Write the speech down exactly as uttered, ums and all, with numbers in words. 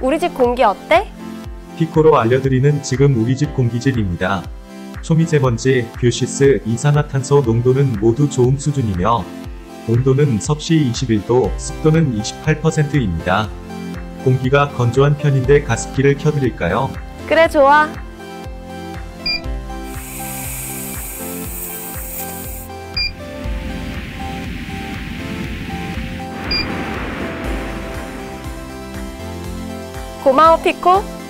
우리 집 공기 어때? 피코로 알려드리는 지금 우리 집 공기질입니다. 초미세먼지, 뷰시스, 이산화탄소 농도는 모두 좋음 수준이며 온도는 섭씨 이십일 도, 습도는 이십팔 퍼센트입니다. 공기가 건조한 편인데 가습기를 켜드릴까요? 그래, 좋아. 고마워, 피코.